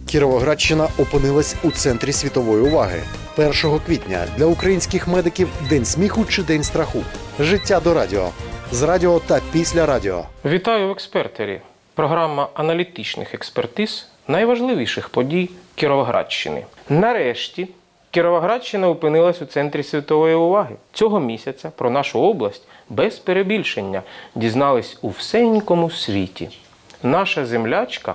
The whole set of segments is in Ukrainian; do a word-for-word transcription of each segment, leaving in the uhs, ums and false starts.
Кіровоградщина опинилась у центрі світової уваги. першого квітня для українських медиків День сміху чи День страху. Життя до радіо. З радіо та після радіо. Вітаю в «Експертері». Програма аналітичних експертиз найважливіших подій Кіровоградщини. Нарешті Кіровоградщина опинилась у центрі світової уваги. Цього місяця про нашу область без перебільшення дізнались у всенькому світі. Наша землячка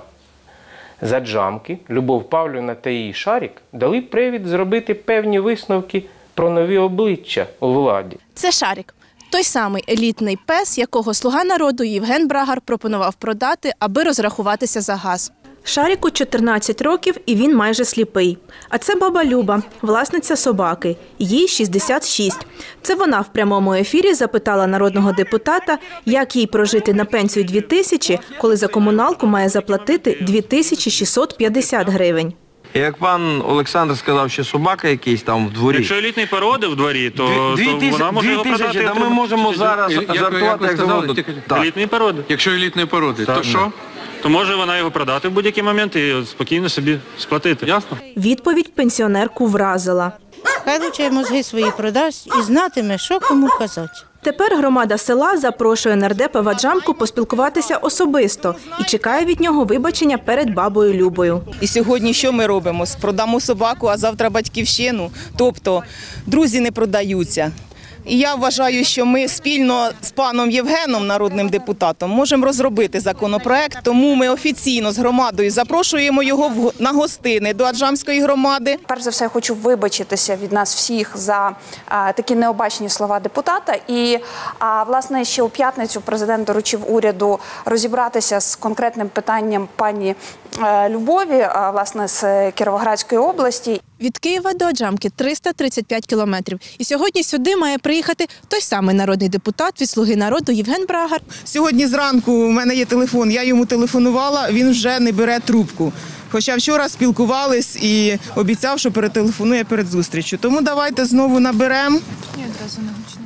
з Аджамки, Любов Павлівна та її Шарік дали привід зробити певні висновки про нові обличчя у владі. Це Шарік. Той самий елітний пес, якого слуга народу Євген Брагар пропонував продати, аби розрахуватися за газ. Шаріку чотирнадцять років і він майже сліпий. А це баба Люба, власниця собаки. Їй шістдесят шість. Це вона в прямому ефірі запитала народного депутата, як їй прожити на пенсію дві тисячі, коли за комуналку має заплатити дві тисячі шістсот п'ятдесят гривень. Як пан Олександр сказав, що собака якийсь там в дворі. Якщо елітний породи в дворі, то, дві, то дві, вона може дві його продати. Тисячі, ми можемо зараз жартувати, як заводу. Елітний породи. Якщо елітної породи, так, то що? То може вона його продати в будь-який момент і спокійно собі сплатити. Ясно? Відповідь пенсіонерку вразила. Хай лучше мозги свої продасть і знатиме, що кому казати. Тепер громада села запрошує нардепа в Аджамку поспілкуватися особисто і чекає від нього вибачення перед бабою Любою. І сьогодні що ми робимо? Продамо собаку, а завтра батьківщину. Тобто друзі не продаються. І я вважаю, що ми спільно з паном Євгеном, народним депутатом, можемо розробити законопроект, тому ми офіційно з громадою запрошуємо його на гостини до Аджамської громади. Перш за все, я хочу вибачитися від нас всіх за а, такі необачні слова депутата. І, а, власне, ще у п'ятницю президент доручив уряду розібратися з конкретним питанням пані а, Любові, а, власне, з Кіровоградської області. Від Києва до Аджамки триста тридцять п'ять кілометрів. І сьогодні сюди має приїхати той самий народний депутат від «Слуги народу» Євген Брагар. Сьогодні зранку у мене є телефон, я йому телефонувала, він вже не бере трубку. Хоча вчора спілкувались і обіцяв, що перетелефонує перед зустрічю. Тому давайте знову наберемо. Ні, одразу не гучно.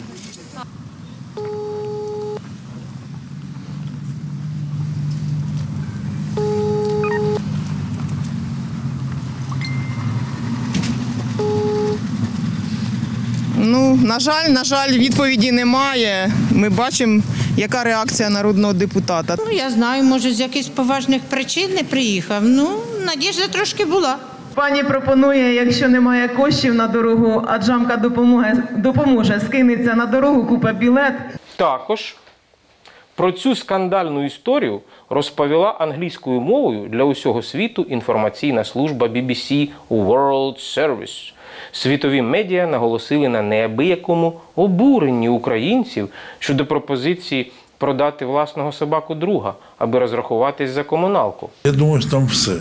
Ну, на жаль, на жаль, відповіді немає. Ми бачимо, яка реакція народного депутата. Ну, я знаю, може, з якихось поважних причин не приїхав. Ну, надіжда трошки була. Пані пропонує, якщо немає коштів на дорогу, Аджамка допоможе, допоможе, скинеться на дорогу, купить білет. Також про цю скандальну історію розповіла англійською мовою для усього світу інформаційна служба бі бі сі World Service. Світові медіа наголосили на неабиякому обуренні українців щодо пропозиції продати власного собаку друга, аби розрахуватись за комуналку. Я думаю, що там все.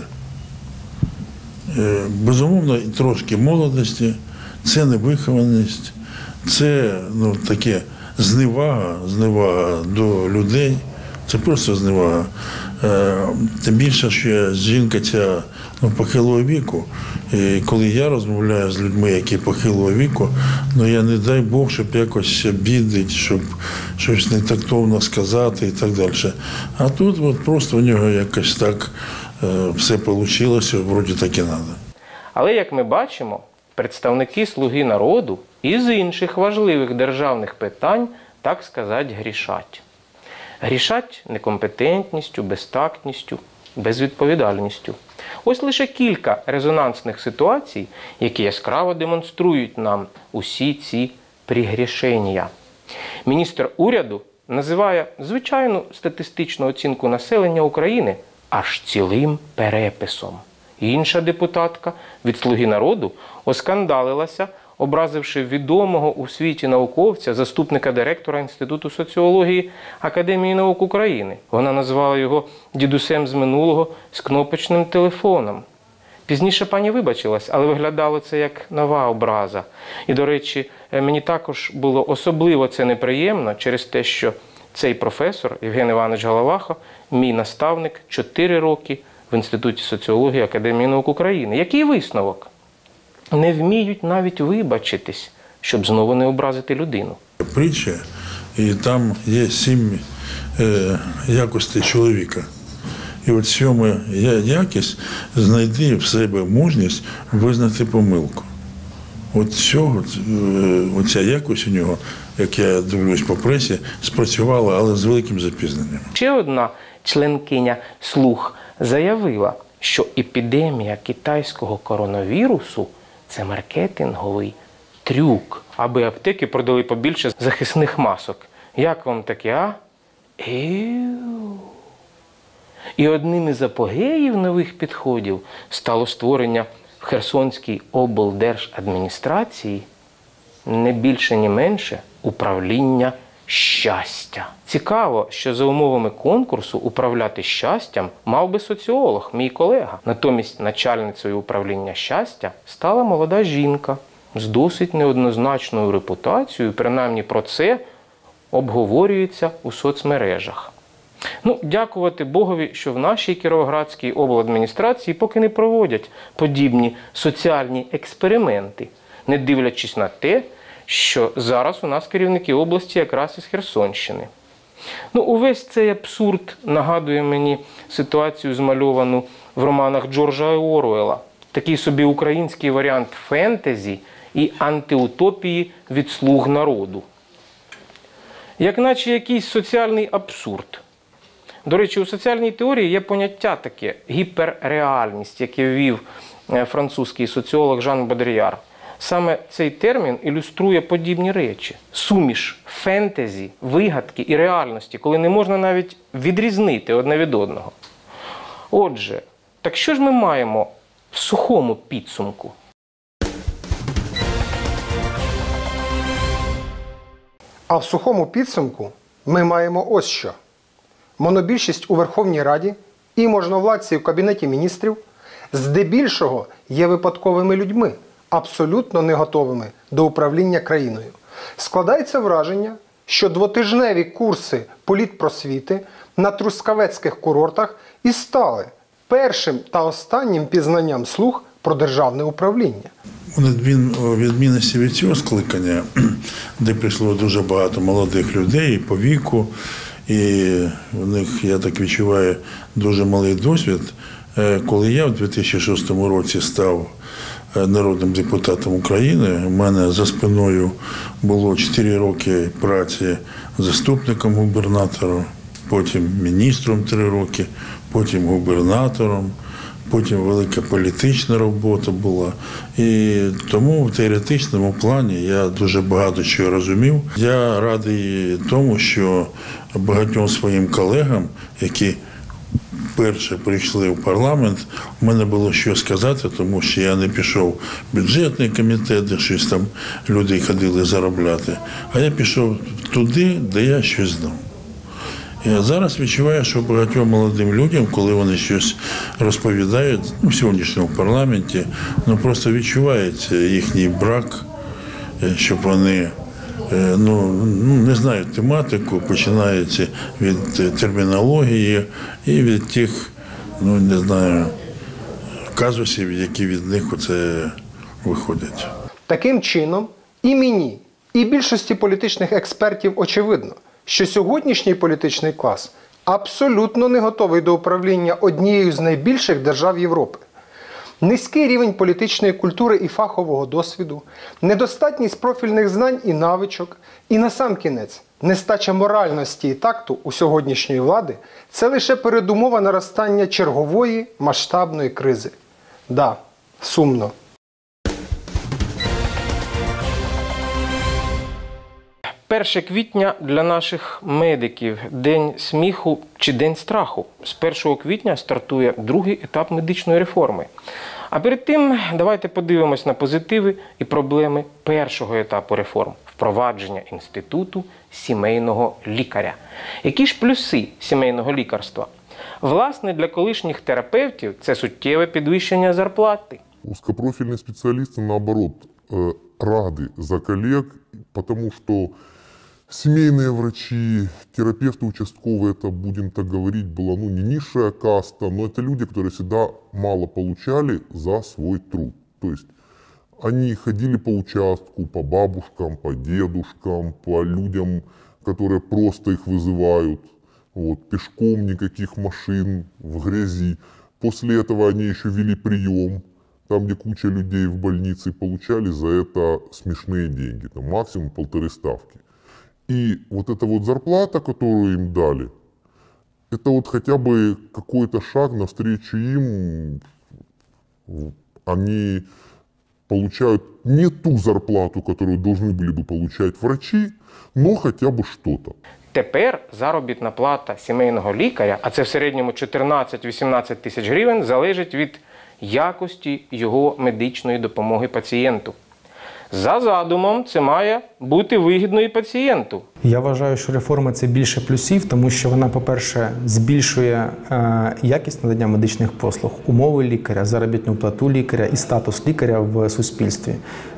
Безумовно, і трошки молодості, це невихованість, це ну, таке зневага, зневага до людей. Це просто зневага. Тим більше, що жінка ця ну, похилого віку. І коли я розмовляю з людьми, які похилого віку, ну я не дай Бог, щоб якось обідати, щоб щось нетактовно сказати і так далі. А тут от просто у нього якось так е, все вийшло, вроді так і треба. Але, як ми бачимо, представники «Слуги народу» із інших важливих державних питань, так сказати, грішать. Грішать некомпетентністю, безтактністю, безвідповідальністю. Ось лише кілька резонансних ситуацій, які яскраво демонструють нам усі ці пригрішення. Міністр уряду називає звичайну статистичну оцінку населення України аж цілим переписом. Інша депутатка від «Слуги народу» оскандалилася, образивши відомого у світі науковця, заступника директора Інституту соціології Академії наук України. Вона назвала його дідусем з минулого з кнопочним телефоном. Пізніше пані вибачилась, але виглядало це як нова образа. І, до речі, мені також було особливо це неприємно через те, що цей професор, Євген Іванович Головахо, мій наставник чотири роки в Інституті соціології Академії наук України. Який висновок? Не вміють навіть вибачитись, щоб знову не образити людину. Притча, і там є сім е, якостей чоловіка. І от сьома якість – знайти в себе мужність визнати помилку. От цього, оця якість у нього, як я дивлюсь по пресі, спрацювала, але з великим запізненням. Ще одна членкиня «Слух» заявила, що епідемія китайського коронавірусу – це маркетинговий трюк, аби аптеки продали побільше захисних масок. Як вам таке, а? Еу. І одним із апогеїв нових підходів стало створення в Херсонській облдержадміністрації не більше, ні менше управління щастя. Цікаво, що за умовами конкурсу управляти щастям мав би соціолог, мій колега. Натомість начальницею управління щастя стала молода жінка з досить неоднозначною репутацією, принаймні про це обговорюється у соцмережах. Ну, дякувати Богові, що в нашій Кіровоградській обладміністрації поки не проводять подібні соціальні експерименти, не дивлячись на те, що зараз у нас керівники області якраз із Херсонщини. Ну, увесь цей абсурд нагадує мені ситуацію, змальовану в романах Джорджа Оруелла. Такий собі український варіант фентезі і антиутопії від «Слуг народу». Як наче якийсь соціальний абсурд. До речі, у соціальній теорії є поняття таке – гіперреальність, яке ввів французький соціолог Жан Бодріяр. Саме цей термін ілюструє подібні речі. Суміш фентезі, вигадки і реальності, коли не можна навіть відрізнити одне від одного. Отже, так що ж ми маємо в сухому підсумку? А в сухому підсумку ми маємо ось що. Монобільшість у Верховній Раді і можновладці в Кабінеті міністрів здебільшого є випадковими людьми, абсолютно не готовими до управління країною. Складається враження, що двотижневі курси політпросвіти на трускавецьких курортах і стали першим та останнім пізнанням «Слуг» про державне управління. У відмінності від цього скликання, де прийшло дуже багато молодих людей по віку, і в них, я так відчуваю, дуже малий досвід. Коли я в дві тисячі шостому році став народним депутатом України, у мене за спиною було чотири роки праці заступником губернатора, потім міністром три роки, потім губернатором, потім велика політична робота була. І тому в теоретичному плані я дуже багато чого розумів. Я радий тому, що багатьом своїм колегам, які вперше прийшли в парламент, у мене було що сказати, тому що я не пішов в бюджетний комітет, де щось там люди ходили заробляти, а я пішов туди, де я щось знав. Я зараз відчуваю, що багатьом молодим людям, коли вони щось розповідають, ну, в сьогоднішньому парламенті, ну, просто відчувається їхній брак, щоб вони ну, не знають тематику, починається від термінології і від тих, ну, не знаю, казусів, які від них оце виходять. Таким чином, і мені, і більшості політичних експертів очевидно, що сьогоднішній політичний клас абсолютно не готовий до управління однією з найбільших держав Європи. Низький рівень політичної культури і фахового досвіду, недостатність профільних знань і навичок, і насамкінець нестача моральності і такту у сьогоднішньої влади – це лише передумова наростання чергової масштабної кризи. Да, сумно. перше квітня для наших медиків – день сміху чи день страху. З першого квітня стартує другий етап медичної реформи. А перед тим давайте подивимось на позитиви і проблеми першого етапу реформ – впровадження інституту сімейного лікаря. Які ж плюси сімейного лікарства? Власне, для колишніх терапевтів це суттєве підвищення зарплати. Узкопрофильные специалисты, наоборот, рады за коллег, потому что семейные врачи, терапевты участковые, это, будем так говорить, была ну, не низшая каста, но это люди, которые всегда мало получали за свой труд. То есть они ходили по участку, по бабушкам, по дедушкам, по людям, которые просто их вызывают. вот, пешком, никаких машин, в грязи. После этого они еще вели прием, там, где куча людей в больнице, получали за это смешные деньги, там, максимум полторы ставки. И вот эта вот зарплата, которую им дали, это вот хотя бы какой-то шаг навстречу им. Они получают не ту зарплату, которую должны были бы получать врачи, но хотя бы что-то. Тепер заробітна плата сімейного лікаря, а це в середньому чотирнадцять-вісімнадцять тисяч гривень, залежить від якості його медичної допомоги пацієнту. За задумом, це має бути вигідно і пацієнту. Я вважаю, що реформа – це більше плюсів, тому що вона, по-перше, збільшує е, якість надання медичних послуг, умови лікаря, заробітну плату лікаря і статус лікаря в суспільстві.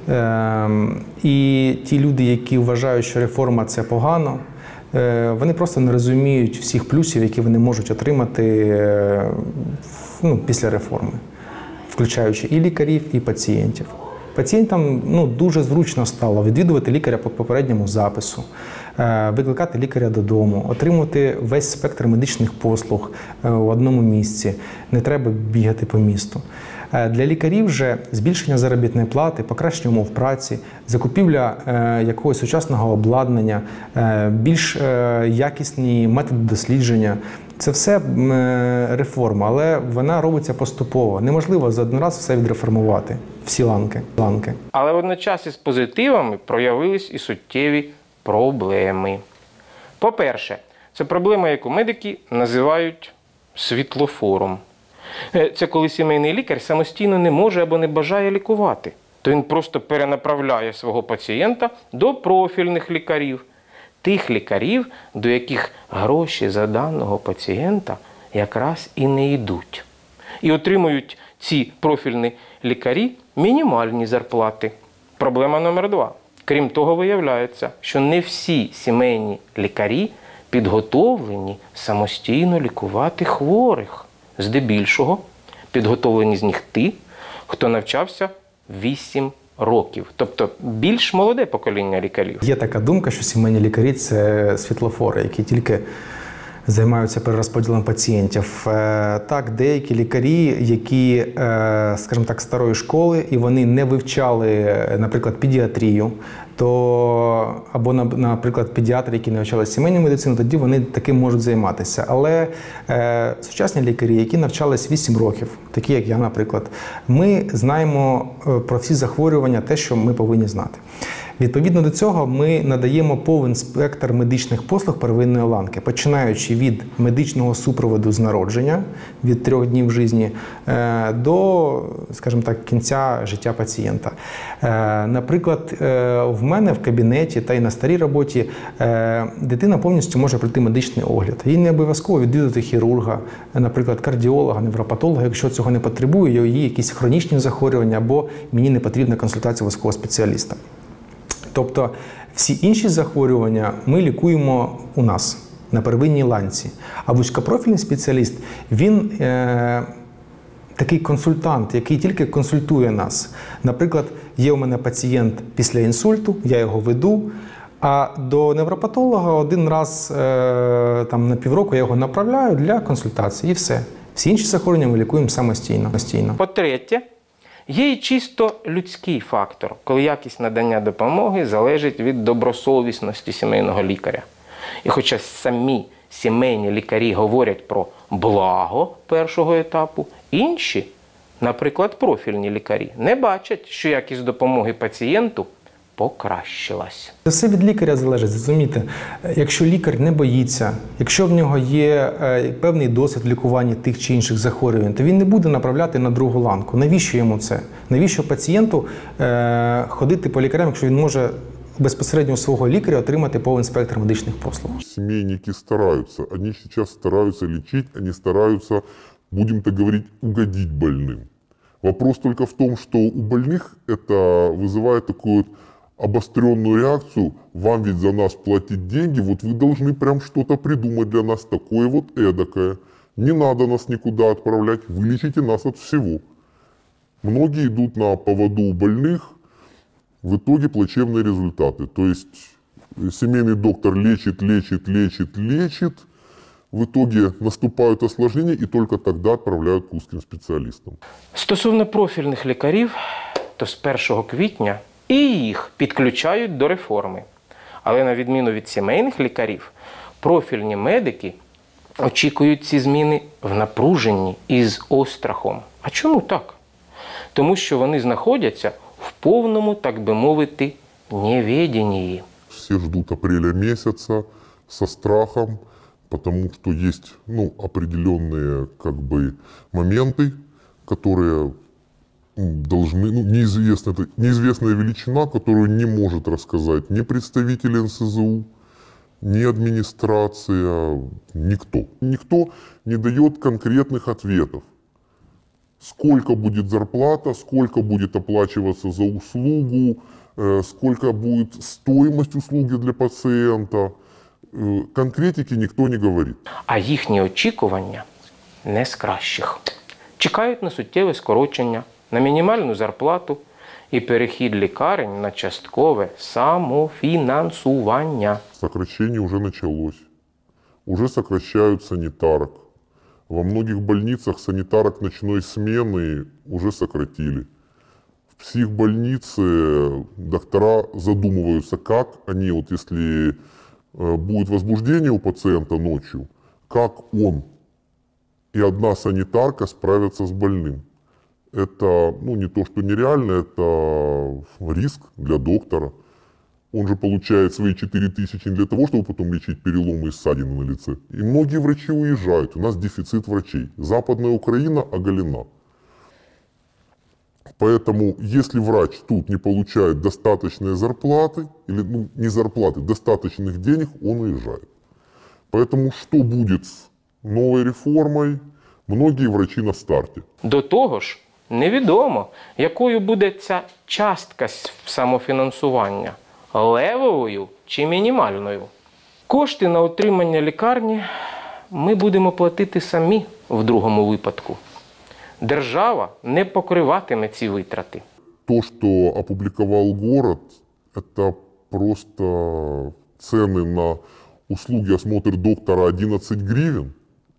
Е, і ті люди, які вважають, що реформа – це погано, е, вони просто не розуміють всіх плюсів, які вони можуть отримати е, ну, після реформи, включаючи і лікарів, і пацієнтів. Пацієнтам ну, дуже зручно стало відвідувати лікаря по попередньому запису, викликати лікаря додому, отримувати весь спектр медичних послуг у одному місці. Не треба бігати по місту. Для лікарів же збільшення заробітної плати, покращення умов праці, закупівля якогось сучасного обладнання, більш якісні методи дослідження – це все реформа, але вона робиться поступово. Неможливо за один раз все відреформувати, всі ланки. ланки. Але водночас із позитивами проявились і суттєві проблеми. По-перше, це проблема, яку медики називають світлофором. Це коли сімейний лікар самостійно не може або не бажає лікувати, то він просто перенаправляє свого пацієнта до профільних лікарів. Тих лікарів, до яких гроші за даного пацієнта якраз і не йдуть. І отримують ці профільні лікарі мінімальні зарплати. Проблема номер два. Крім того, виявляється, що не всі сімейні лікарі підготовлені самостійно лікувати хворих. Здебільшого підготовлені з них ті, хто навчався вісім років. Тобто більш молоде покоління лікарів. Є така думка, що сімейні лікарі – це світлофори, які тільки займаються перерозподілом пацієнтів. Так, деякі лікарі, які, скажімо так, старої школи, і вони не вивчали, наприклад, педіатрію, то або, наприклад, педіатри, які не вивчали сімейну медицину, тоді вони таким можуть займатися. Але е, сучасні лікарі, які навчались вісім років, такі як я, наприклад, ми знаємо про всі захворювання, те, що ми повинні знати. Відповідно до цього ми надаємо повен спектр медичних послуг первинної ланки, починаючи від медичного супроводу з народження, від трьох днів житті, до, скажімо так, кінця життя пацієнта. Наприклад, в мене в кабінеті та й на старій роботі дитина повністю може пройти медичний огляд. Їй не обов'язково відвідати хірурга, наприклад, кардіолога, невропатолога, якщо цього не потребує, є якісь хронічні захворювання або мені не потрібна консультація вузького спеціаліста. Тобто всі інші захворювання ми лікуємо у нас на первинній ланці. А вузькопрофільний спеціаліст, він е, такий консультант, який тільки консультує нас. Наприклад, є у мене пацієнт після інсульту, я його веду, а до невропатолога один раз е, там, на півроку я його направляю для консультації і все. Всі інші захворювання ми лікуємо самостійно. По-третє, є і чисто людський фактор, коли якість надання допомоги залежить від добросовісності сімейного лікаря. І хоча самі сімейні лікарі говорять про благо першого етапу, інші, наприклад, профільні лікарі, не бачать, що якість допомоги пацієнту покращилась. Це все від лікаря залежить, зрозумієте. Якщо лікар не боїться, якщо в нього є е, певний досвід лікування тих чи інших захворювань, то він не буде направляти на другу ланку. Навіщо йому це? Навіщо пацієнту е, ходити по лікарям, якщо він може безпосередньо у свого лікаря отримати повен спектр медичних послуг? Семейники стараются, они сейчас стараются лечить, они стараются, будем так говорить, угодить больным. Вопрос только в том, что у больных это вызывает такую вот обостренную реакцию. Вам ведь за нас платить деньги, вот вы должны прям что-то придумать для нас такое вот эдакое. Не надо нас никуда отправлять, вылечите нас от всего. Многие идут на поводу у больных, в итоге плачевные результаты. То есть семейный доктор лечит, лечит, лечит, лечит, В итоге наступают осложнения и только тогда отправляют к узким специалистам. Стосовно профільних лікарів, то з першого квітня і їх підключають до реформи. Але на відміну від сімейних лікарів, профільні медики очікують ці зміни в напруженні і з острахом. А чому так? Тому що вони знаходяться в повному, так би мовити, неведении. Все ждут апреля месяца со страхом, потому что есть, ну, определенные, как бы, моменты, которые должны, ну, неизвестна, это неизвестная величина, которую не может рассказать ни представитель эн эс зэ у, ни администрация, никто. Никто не дает конкретных ответов. Сколько будет зарплата, сколько будет оплачиваться за услугу, сколько будет стоимость услуги для пациента. Конкретики ніхто не говорить. А їхні очікування не з кращих. Чекають на суттєве скорочення, на мінімальну зарплату і перехід лікарень на часткове самофінансування. Сокращение уже началось. Уже сокращают санитарок. Во многих больницах санитарок ночной смены уже сократили. В психбольнице доктора задумываются, как они, вот если будет возбуждение у пациента ночью, как он и одна санитарка справятся с больным. Это, ну, не то, что нереально, это риск для доктора. Он же получает свои четыре тысячи не для того, чтобы потом лечить переломы и ссадины на лице. И многие врачи уезжают. У нас дефицит врачей. Западная Украина оголена. Поэтому, если врач тут не получает достаточной зарплаты, или, ну, не зарплаты, достаточных денег, он уезжает. Поэтому, что будет с новой реформой, многие врачи на старте. До того ж, невідомо, якою буде ця частка самофінансування – левовою чи мінімальною. Кошти на утримання лікарні ми будемо платити самі в другому випадку. Держава не покриватиме ці витрати. То, что опубликовал город, это просто цены на услуги осмотр доктора одиннадцать гривен.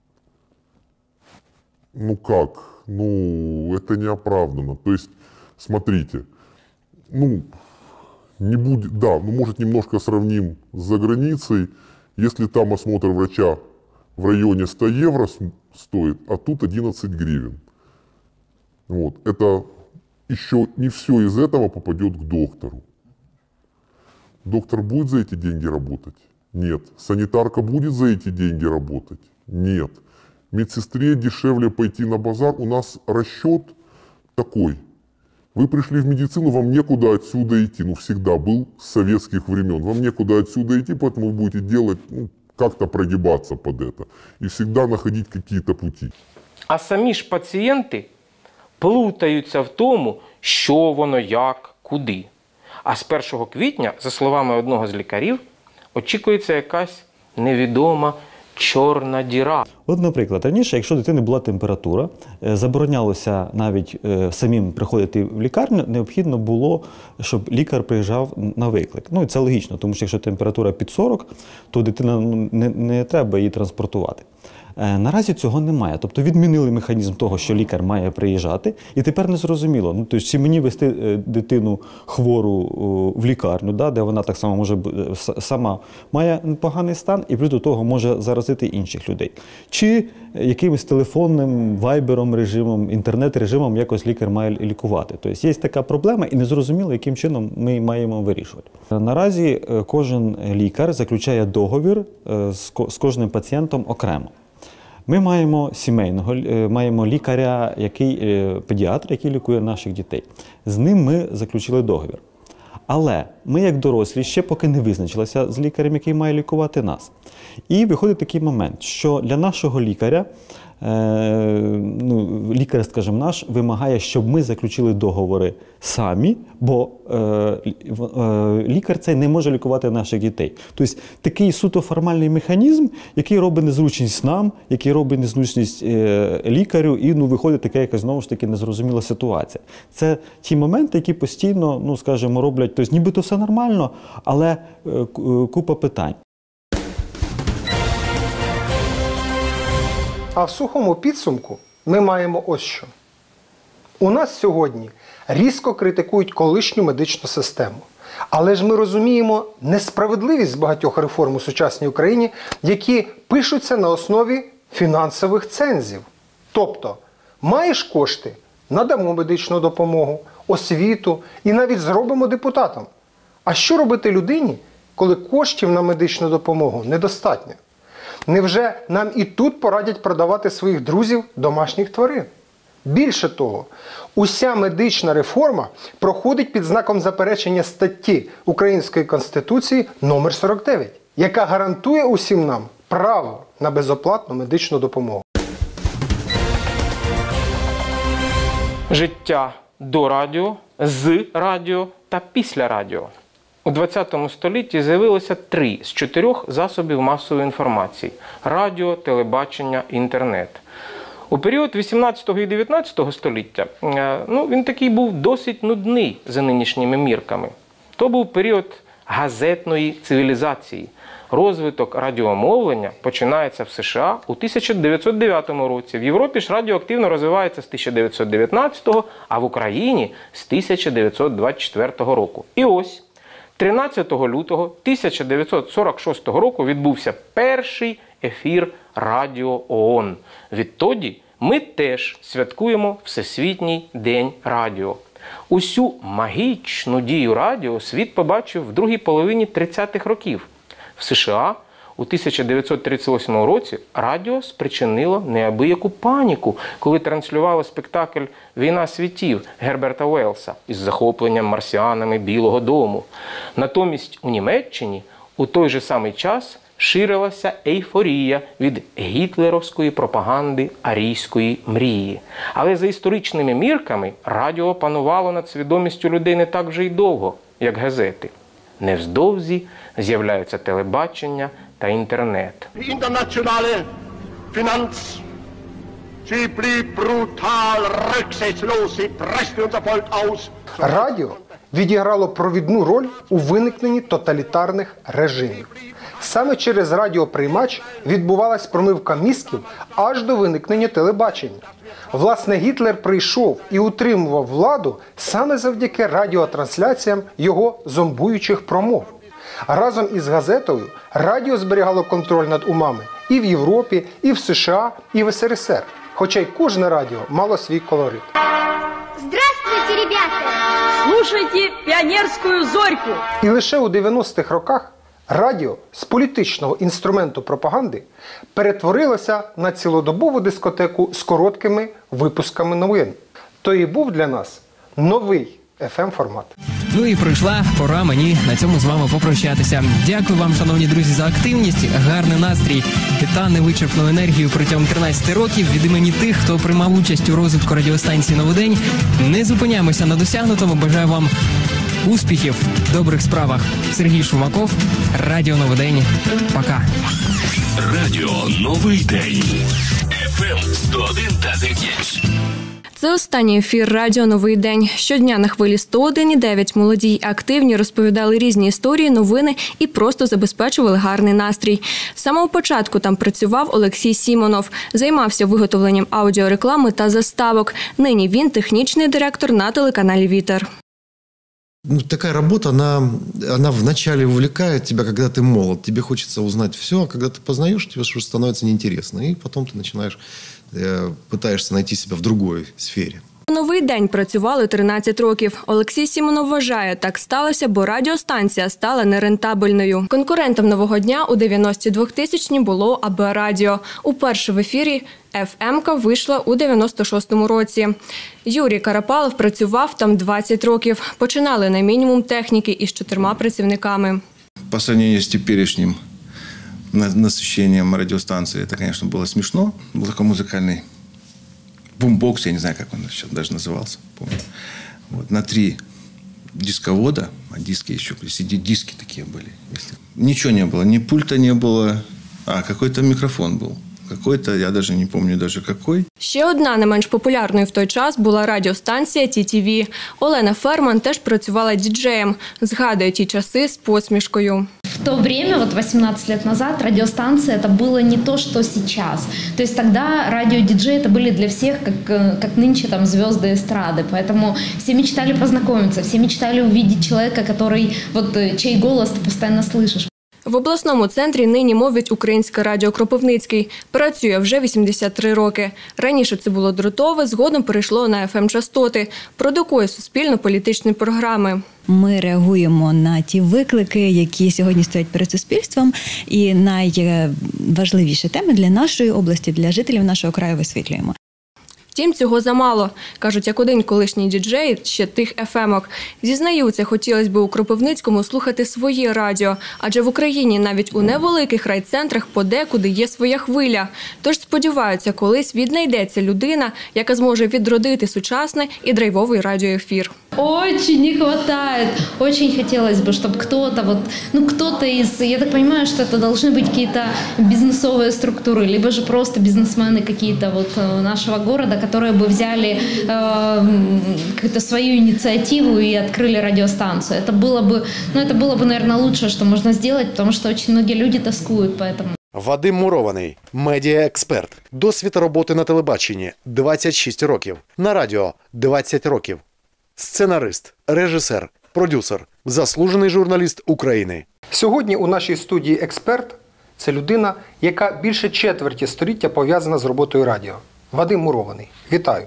Ну как? Ну, это неоправданно. То есть, смотрите, ну, не будет, да, ну, может, немножко сравним с заграницей. Если там осмотр врача в районе ста евро стоит, а тут одиннадцать гривен. Вот. Это еще не все из этого попадет к доктору. Доктор будет за эти деньги работать? Нет. Санитарка будет за эти деньги работать? Нет. Медсестре дешевле пойти на базар. У нас расчет такой. Вы пришли в медицину, вам некуда отсюда идти. Ну, всегда был с советских времен. Вам некуда отсюда идти, поэтому вы будете делать, ну, как-то прогибаться под это. И всегда находить какие-то пути. А самі ж пацієнти плутаються в тому, що воно, як, куди. А з першого квітня, за словами одного з лікарів, очікується якась невідома чорна діра. От, наприклад, раніше, якщо у дитини була температура, заборонялося навіть самим приходити в лікарню, необхідно було, щоб лікар приїжджав на виклик. Ну, і це логічно, тому що якщо температура під сорок, то дитина, ну, не, не треба її транспортувати. Наразі цього немає. Тобто відмінили механізм того, що лікар має приїжджати, і тепер не зрозуміло, ну, тобто, чи мені вести дитину хвору в лікарню, да, де вона так само може сама має поганий стан і плюс до того може заразити інших людей. Чи якимось телефонним, вайбером режимом, інтернет-режимом якось лікар має лікувати. Тобто є така проблема і незрозуміло, яким чином ми маємо вирішувати. Наразі кожен лікар заключає договір з кожним пацієнтом окремо. Ми маємо сімейного, маємо лікаря, який, педіатр, який лікує наших дітей. З ним ми заключили договір. Але ми, як дорослі, ще поки не визначилися з лікарем, який має лікувати нас. І виходить такий момент, що для нашого лікаря, е, ну, лікар, скажімо, наш, вимагає, щоб ми заключили договори самі, бо е, е, лікар цей не може лікувати наших дітей. Тобто такий суто формальний механізм, який робить незручність нам, який робить незручність е, лікарю, і, ну, виходить така якась, знову ж таки, незрозуміла ситуація. Це ті моменти, які постійно, ну, скажімо, роблять, тобто нібито все нормально, але е, купа питань. А в сухому підсумку ми маємо ось що. У нас сьогодні різко критикують колишню медичну систему. Але ж ми розуміємо несправедливість багатьох реформ у сучасній Україні, які пишуться на основі фінансових цензів. Тобто, маєш кошти – надамо медичну допомогу, освіту і навіть зробимо депутатом. А що робити людині, коли коштів на медичну допомогу недостатньо? Невже нам і тут порадять продавати своїх друзів домашніх тварин? Більше того, уся медична реформа проходить під знаком заперечення статті Української Конституції номер сорок дев'ять, яка гарантує усім нам право на безоплатну медичну допомогу. Життя до радіо, з радіо та після радіо. У ХХ столітті з'явилося три з чотирьох засобів масової інформації – радіо, телебачення, інтернет. У період вісімнадцятого і дев'ятнадцятого століття ну, він такий був досить нудний за нинішніми мірками. То був період газетної цивілізації. Розвиток радіомовлення починається в США у тисяча дев'ятсот дев'ятому році. В Європі ж радіо активно розвивається з тисяча дев'ятсот дев'ятнадцятого, а в Україні з тисяча дев'ятсот двадцять четвертого року. І ось тринадцятого лютого тисяча дев'ятсот сорок шостого року відбувся перший ефір Радіо ООН. Відтоді ми теж святкуємо Всесвітній день радіо. Усю магічну дію радіо світ побачив в другій половині тридцятих років. В США у тисяча дев'ятсот тридцять восьмому році радіо спричинило неабияку паніку, коли транслювало спектакль «Війна світів» Герберта Уеллса із захопленням марсіанами Білого дому. Натомість у Німеччині у той же самий час ширилася ейфорія від гітлерівської пропаганди арійської мрії. Але за історичними мірками радіо панувало над свідомістю людей не так вже й довго, як газети. Невздовзі з'являються телебачення та інтернет. Internationale Finanz, sie blieb brutal rücksichtslos, sie presste unser Volk aus. Радіо відіграло провідну роль у виникненні тоталітарних режимів. Саме через радіоприймач відбувалась промивка мізків аж до виникнення телебачення. Власне, Гітлер прийшов і утримував владу саме завдяки радіотрансляціям його зомбуючих промов. Разом із газетою радіо зберігало контроль над умами і в Європі, і в США, і в СРСР. Хоча й кожне радіо мало свій колорит. Здравствуйте, ребята! Слушайте піонерську зорьку! І лише у дев'яностих роках радіо з політичного інструменту пропаганди перетворилося на цілодобову дискотеку з короткими випусками новин. То і був для нас новий еф ем-формат. Ну і прийшла пора мені на цьому з вами попрощатися. Дякую вам, шановні друзі, за активність, гарний настрій та невичерпну енергію протягом тринадцяти років. Від імені тих, хто приймав участь у розвитку радіостанції «Новий день». Не зупиняємося на досягнутому. Бажаю вам успіхів в добрих справах. Сергій Шумаков, Радіо «Новий день». Пока. Радіо «Новий день». еф ем сто один та дев'ять. Це останній ефір Радіо «Новий день». Щодня на хвилі сто один і дев'ять молоді й активні розповідали різні історії, новини і просто забезпечували гарний настрій. З самого початку там працював Олексій Сімонов. Займався виготовленням аудіореклами та заставок. Нині він технічний директор на телеканалі «Вітер». Ну, такая работа, она, она вначале увлекает тебя, когда ты молод. Тебе хочется узнать все, а когда ты познаешь, тебе что становится неинтересно. И потом ты начинаешь, э, пытаешься найти себя в другой сфере. «Новий день» працювали тринадцять років. Олексій Сімонов вважає, так сталося, бо радіостанція стала нерентабельною. Конкурентом «Нового дня» у дев'яносто двохтисячні було АБ Радіо. Уперше в ефірі еф ем-ка вийшла у дев'яносто шостому році. Юрій Карапалов працював там двадцять років. Починали на мінімум техніки із чотирма працівниками. По сравнению с теперешним насыщением радиостанции, это, конечно, было смешно. Был такой музыкальный бумбокс, я не знаю, как он сейчас даже назывался, помню. Вот, на три дисковода, а диски еще, диски такие были. Если... Ничего не было, ни пульта не было, а какой-то микрофон был. Какой-то, я даже не помню даже какой. Ще одна не менш популярною в той час була радіостанція Ті Ті Ві. Олена Ферман теж працювала діджеєм. Згадує ті часи з посмішкою. в то время, вот восемнадцать лет назад, радиостанция это было не то, что сейчас. То есть тогда радиодиджеи это были для всех, как, как нынче там звезды эстрады. Поэтому все мечтали познакомиться, все мечтали увидеть человека, который, вот, чей голос ты постоянно слышишь. В обласному центрі нині мовить Українське радіо Кропивницький. Працює вже вісімдесят три роки. Раніше це було дротове, згодом перейшло на еф ем-частоти. Продукує суспільно-політичні програми. Ми реагуємо на ті виклики, які сьогодні стоять перед суспільством, і найважливіші теми для нашої області, для жителів нашого краю висвітлюємо. Втім, цього замало. Кажуть, як один колишній діджей ще тих еф емок. Зізнаються, хотілося б у Кропивницькому слухати своє радіо. Адже в Україні навіть у невеликих райцентрах подекуди є своя хвиля. Тож сподіваються, колись віднайдеться людина, яка зможе відродити сучасний і драйвовий радіоефір. Очень не хватает. Очень хотелось бы, чтобы кто-то, вот, ну кто-то из, я так понимаю, что это должны быть какие-то бизнесовые структуры, либо же просто бизнесмены какие-то вот нашего города, которые бы взяли э, какую-то свою инициативу и открыли радиостанцию. Это было бы, ну это было бы, наверное, лучшее, что можно сделать, потому что очень многие люди тоскуют по этому. Вадим Мурований – медіаексперт. Досвід роботи на телебаченні – двадцять шість років. На радіо – двадцять років. Сценарист, режисер, продюсер, заслужений журналіст України. Сьогодні у нашій студії експерт – це людина, яка більше четверті століття пов'язана з роботою радіо. Вадим Мурований. Вітаю.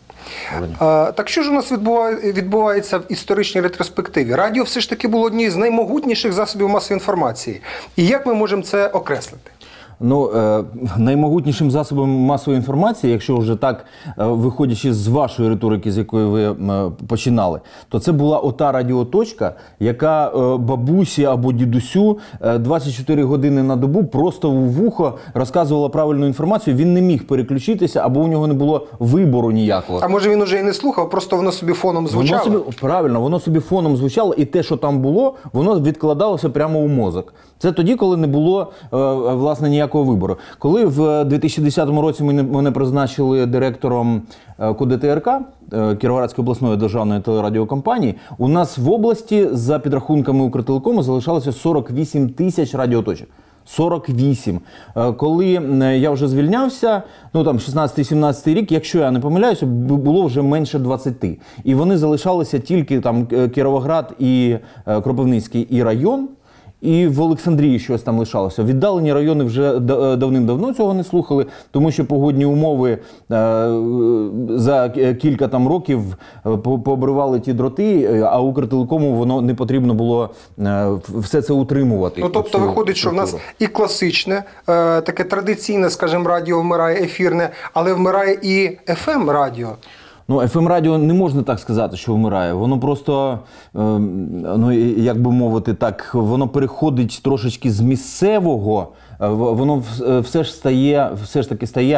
А, так що ж у нас відбуває, відбувається в історичній ретроспективі? Радіо все ж таки було однією з наймогутніших засобів масової інформації. І як ми можемо це окреслити? Ну, е, наймогутнішим засобом масової інформації, якщо вже так, е, виходячи з вашої риторики, з якої ви е, починали, то це була ота радіоточка, яка е, бабусі або дідусю е, двадцять чотири години на добу просто в вухо розказувала правильну інформацію, він не міг переключитися, або у нього не було вибору ніякого. А може він уже і не слухав, просто воно собі фоном звучало? Воно собі, правильно, воно собі фоном звучало, і те, що там було, воно відкладалося прямо у мозок. Це тоді, коли не було, е, власне, ніякого вибору. Коли в дві тисячі десятому році мене призначили директором ку де те ер ка, Кіровоградської обласної державної телерадіокомпанії, у нас в області, за підрахунками Укртелекому, залишалося сорок вісім тисяч радіоточок. сорок вісім. Коли я вже звільнявся, ну там шістнадцятий-сімнадцятий рік, якщо я не помиляюся, було вже менше двадцяти. І вони залишалися тільки там Кіровоград і Кропивницький і район. І в Олександрії щось там лишалося. Віддалені райони вже давним-давно цього не слухали, тому що погодні умови за кілька там років пообривали ті дроти, а Укртелекому воно не потрібно було все це утримувати. Ну, тобто виходить, що в нас і класичне, таке традиційне, скажімо, радіо вмирає, ефірне, але вмирає і еф ем радіо. Ну, еф ем-радіо не можна так сказати, що вмирає. Воно просто, ну, як би мовити так, воно переходить трошечки з місцевого, воно все ж стає, все ж таки стає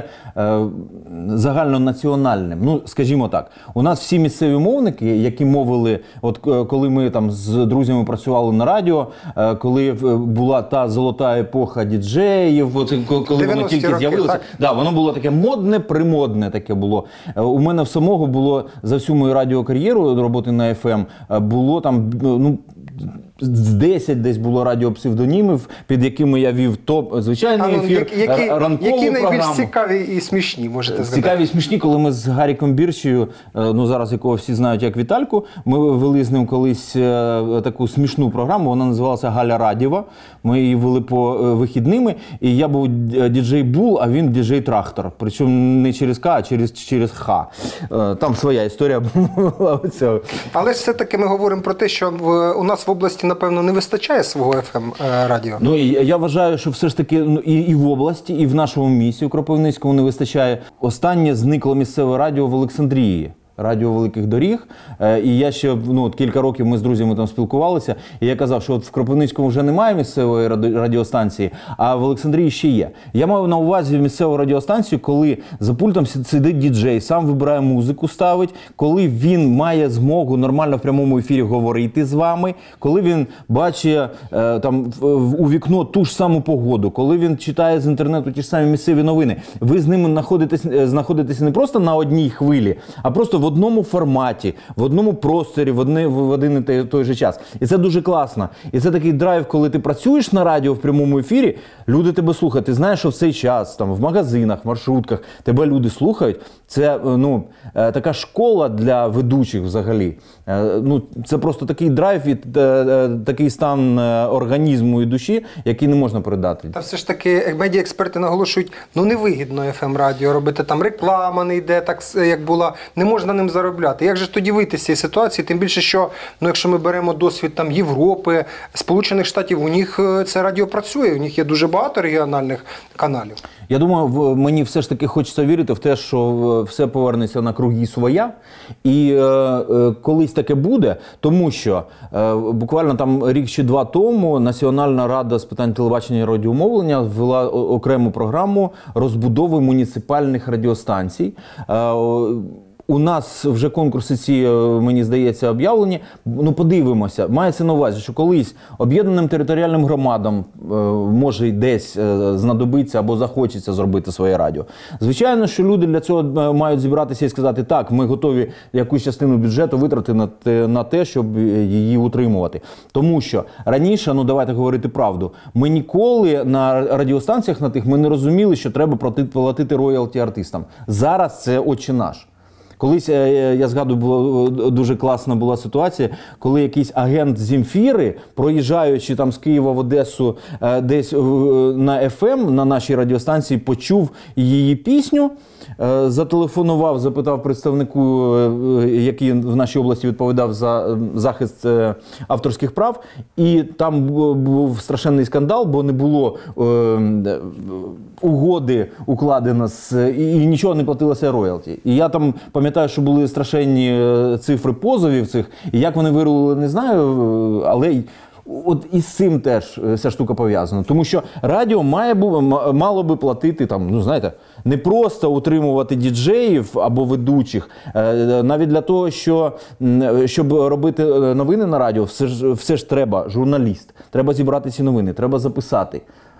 загальнонаціональним. Ну, скажімо так, у нас всі місцеві мовники, які мовили, от коли ми там з друзями працювали на радіо, коли була та золота епоха діджеїв, от, коли воно тільки з'явилося, да, воно було таке модне, примодне таке було. У мене в самого було за всю мою радіокар'єру роботи на еф ем, було там, ну, з десять десь було радіопсевдонімів, під якими я вів топ, звичайний а, ну, ефір, які, ранкову які найбільш програму. цікаві і смішні, можете згадати? Цікаві і смішні, коли ми з Гаріком Бірчею, ну зараз якого всі знають як Вітальку, ми вели з ним колись таку смішну програму, вона називалася «Галя Радєва». Ми її вели по вихідними, і я був діджей Бул, а він діджей Трактор. Причому не через К, а через, через Х. Там своя історія була. Але ж все-таки ми говоримо про те, що в, у нас в області, напевно, не вистачає свого еф ем-радіо. Ну, я вважаю, що все ж таки ну, і, і в області, і в нашому місті, у Кропивницькому, не вистачає. Останнє зникло місцеве радіо в Олександрії. Радіо Великих Доріг. І я ще, ну, от кілька років ми з друзями там спілкувалися, і я казав, що от в Кропивницькому вже немає місцевої радіостанції, а в Олександрії ще є. Я маю на увазі місцеву радіостанцію, коли за пультом сидить діджей, сам вибирає музику, ставить, коли він має змогу нормально в прямому ефірі говорити з вами, коли він бачить там у вікно ту ж саму погоду, коли він читає з інтернету ті ж самі місцеві новини. Ви з ними знаходитесь, знаходитесь не просто на одній хвилі, а просто в одному форматі, в одному просторі, в, одне, в один і той, той же час. І це дуже класно. І це такий драйв, коли ти працюєш на радіо в прямому ефірі, люди тебе слухають. Ти знаєш, що в цей час там, в магазинах, маршрутках тебе люди слухають. Це ну, така школа для ведучих взагалі. Ну, це просто такий драйв і такий стан організму і душі, який не можна передати. Та все ж таки медіаексперти наголошують, ну невигідно еф ем-радіо робити, там реклама не йде так, як була, не можна ним заробляти. Як же тоді вийти з цієї ситуації? Тим більше, що ну, якщо ми беремо досвід там, Європи, Сполучених Штатів, у них це радіо працює, у них є дуже багато регіональних каналів. Я думаю, мені все ж таки хочеться вірити в те, що все повернеться на круги своя. І е, е, колись таке буде, тому що е, буквально там рік чи два тому Національна рада з питань телебачення і радіомовлення ввела окрему програму розбудови муніципальних радіостанцій. Е, У нас вже конкурси ці, мені здається, об'явлені. Ну, подивимося. Мається на увазі, що колись об'єднаним територіальним громадам е, може десь е, знадобиться або захочеться зробити своє радіо. Звичайно, що люди для цього мають зібратися і сказати, так, ми готові якусь частину бюджету витратити на те, на те, щоб її утримувати. Тому що раніше, ну давайте говорити правду, ми ніколи на радіостанціях на тих ми не розуміли, що треба платити роялті артистам. Зараз це «Отче наш». Колись, я згадую, була, дуже класна була ситуація, коли якийсь агент Земфіри, проїжджаючи там з Києва в Одесу десь на еф ем, на нашій радіостанції, почув її пісню, зателефонував, запитав представнику, який в нашій області відповідав за захист авторських прав, і там був страшенний скандал, бо не було е, угоди укладено з, і нічого не платилося роялті. І я там пам'ятаю, що були страшенні цифри позовів цих, і як вони вирулили, не знаю, але от із цим теж ця штука пов'язана. Тому що радіо має, мало би платити, там, ну знаєте, не просто утримувати діджеїв або ведучих, навіть для того, що, щоб робити новини на радіо, все ж, все ж треба журналіст, треба зібрати ці новини, треба записати.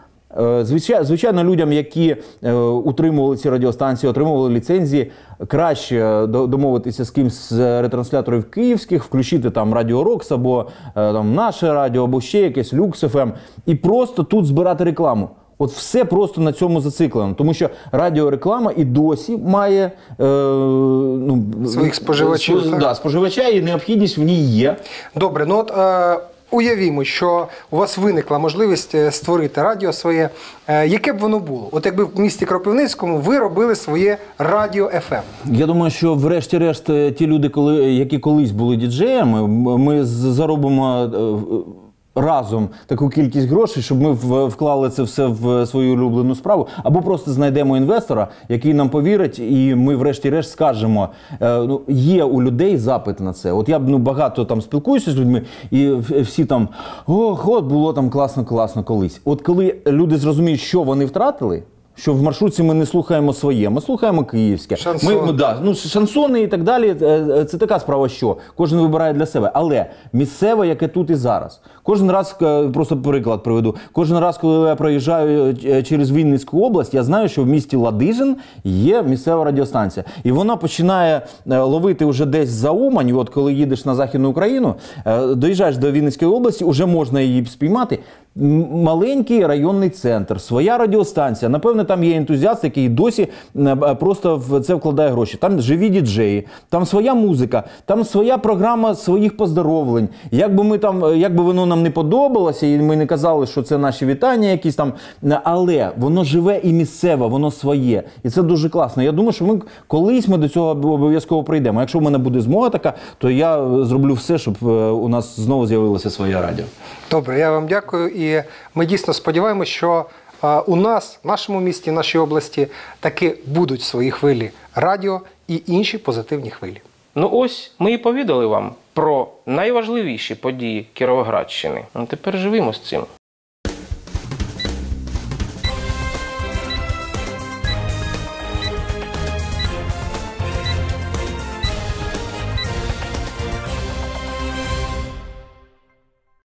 Звичайно, людям, які утримували ці радіостанції, отримували ліцензії, краще домовитися з кимсь з ретрансляторів київських, включити там Радіо Рокс або там наше радіо, або ще якесь Люкс еф ем, і просто тут збирати рекламу. От все просто на цьому зациклено, тому що радіореклама і досі має е, ну, своїх споживачів. Спо, да, споживача, і необхідність в ній є. Добре, ну от е, уявімо, що у вас виникла можливість створити радіо своє. Е, яке б воно було? От якби в місті Кропивницькому ви робили своє радіо еф ем. Я думаю, що врешті-решт ті люди, коли, які колись були діджеями, ми заробимо разом таку кількість грошей, щоб ми вклали це все в свою улюблену справу, або просто знайдемо інвестора, який нам повірить, і ми врешті-решт скажемо, ну, є у людей запит на це. От я ну, багато там спілкуюся з людьми, і всі там, ох, от було там класно-класно колись. От коли люди зрозуміють, що вони втратили, що в маршрутці ми не слухаємо своє, ми слухаємо київське. Шансон. Ми, ну, да, ну, шансони і так далі, це така справа, що кожен вибирає для себе. Але місцеве, яке тут і зараз. Кожен раз, просто приклад приведу, кожен раз, коли я проїжджаю через Вінницьку область, я знаю, що в місті Ладижин є місцева радіостанція. І вона починає ловити вже десь за Умань, от коли їдеш на Західну Україну, доїжджаєш до Вінницької області, вже можна її спіймати. Маленький районний центр, своя радіостанція. Напевне, там є ентузіаст, який досі просто в це вкладає гроші. Там живі діджеї, там своя музика, там своя програма своїх поздоровлень. Якби ми там, якби воно нам не подобалося, і ми не казали, що це наші вітання якісь там, але воно живе і місцеве, воно своє. І це дуже класно. Я думаю, що ми колись ми до цього обов'язково прийдемо. Якщо в мене буде змога така, то я зроблю все, щоб у нас знову з'явилося своє радіо. Добре, я вам дякую. І ми дійсно сподіваємося, що у нас, в нашому місті, в нашій області, таки будуть свої хвилі радіо і інші позитивні хвилі. Ну ось, ми і повідали вам про найважливіші події Кіровоградщини. А тепер живімо з цим.